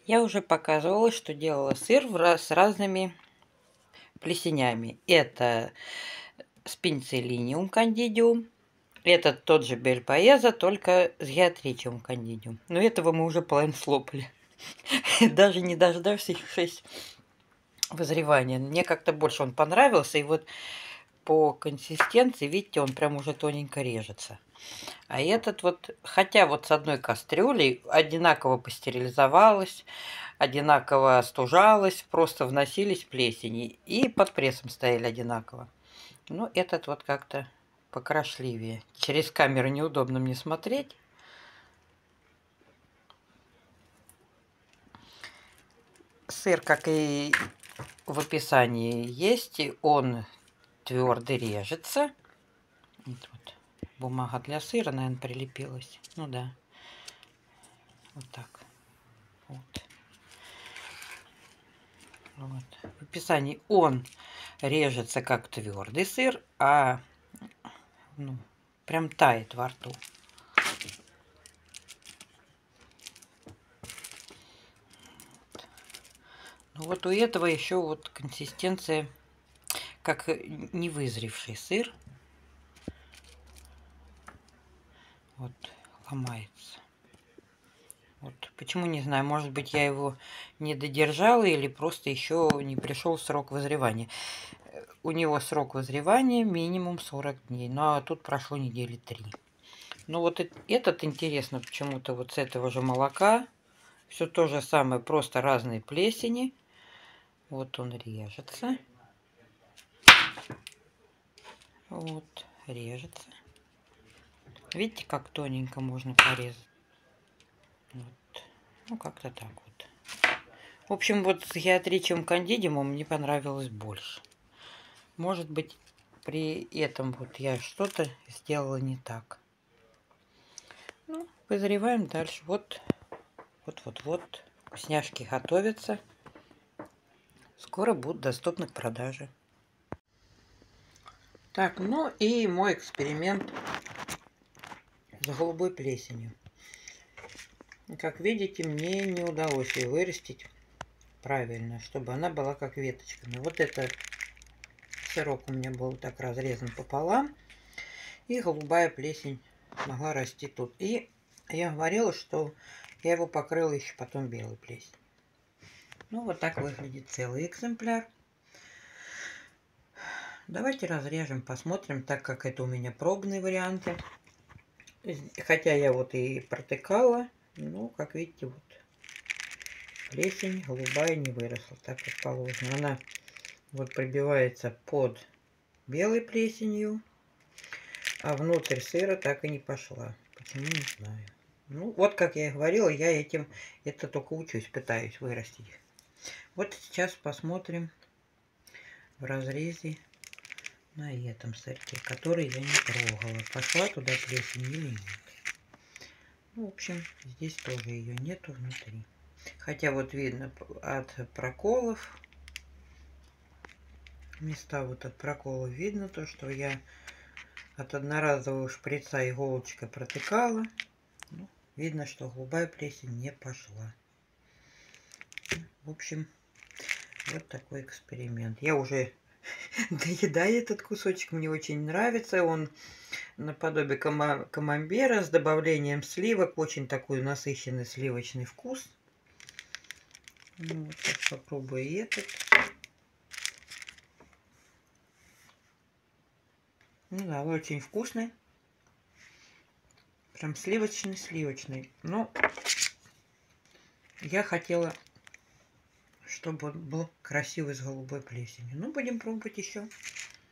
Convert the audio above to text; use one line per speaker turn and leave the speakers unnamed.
Я уже показывала, что делала сыр с разными плесенями. Это спинциллиниум кандидиум. Это тот же бельпаэза, только с геотричиум кандидиум. Но этого мы уже половину слопали. Даже не дождавшись вызревания. Мне как-то больше он понравился. И вот по консистенции, видите, он прям уже тоненько режется. А этот вот, хотя вот с одной кастрюлей одинаково пастерилизовалась, одинаково остужалась, просто вносились плесени и под прессом стояли одинаково. Ну, этот вот как-то покрошливее. Через камеру неудобно мне смотреть. Сыр, как и в описании есть, он твердый режется. Вот бумага для сыра, наверное, прилепилась. Ну да. Вот так. Вот. Вот. В описании он режется как твердый сыр, а ну, прям тает во рту. Ну вот у этого еще вот консистенция как невызревший сыр. Вот ломается. Вот почему, не знаю, может быть, я его не додержала или просто еще не пришел срок вызревания. У него срок вызревания минимум 40 дней, ну а тут прошло недели 3. Ну вот этот интересно почему-то вот с этого же молока. Все то же самое, просто разные плесени. Вот он режется. Вот, режется. Видите, как тоненько можно порезать? Вот. Ну, как-то так вот. В общем, вот с геотричиум кандидиумом мне понравилось больше. Может быть, при этом вот я что-то сделала не так. Ну, вызреваем дальше. Вот. Вкусняшки готовятся. Скоро будут доступны к продаже. Так, ну и мой эксперимент с голубой плесенью. Как видите, мне не удалось ее вырастить правильно, чтобы она была как веточками. Вот это сырок у меня был так разрезан пополам, и голубая плесень могла расти тут. И я говорила, что я его покрыла еще потом белой плесенью. Ну, вот так выглядит целый экземпляр. Давайте разрежем, посмотрим, так как это у меня пробные варианты. Хотя я вот и протыкала, ну, как видите, вот плесень голубая не выросла, так как положено. Она вот пробивается под белой плесенью, а внутрь сыра так и не пошла. Почему, не знаю. Ну, вот как я и говорила, я это только учусь, пытаюсь вырастить. Вот сейчас посмотрим в разрезе на этом сырке, который я не трогала. Пошла туда плесень или нет. Ну, в общем, здесь тоже ее нету внутри. Хотя вот видно от проколов, места вот от проколов видно то, что я от одноразового шприца иголочкой протыкала. Ну, видно, что голубая плесень не пошла. В общем, вот такой эксперимент. Я уже доедаю этот кусочек, мне очень нравится. Он наподобие камамбера с добавлением сливок. Очень такой насыщенный сливочный вкус. Ну, вот так попробую и этот. Ну да, очень вкусный. Прям сливочный. Но я хотела, чтобы он был красивый с голубой плесенью. Ну, будем пробовать еще.